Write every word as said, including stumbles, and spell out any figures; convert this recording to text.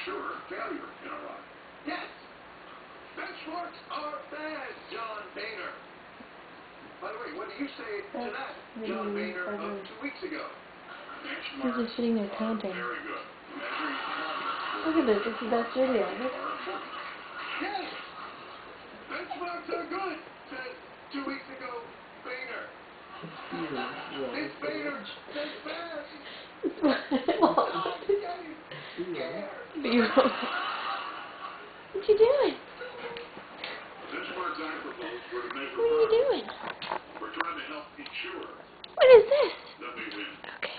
ensure failure in our life. Yes, benchmarks are bad, John Boehner. By the way, what do you say to that, John Boehner of two weeks ago? He's just sitting there counting. Very good. Look at this. It's the best video. Yes, benchmarks are good, said two weeks ago, Boehner. This Boehner says bad. What? Beautiful. What you doing? Benchmarks I propose were to measure What are you doing? We're trying to help ensure What is this? that we win. Okay.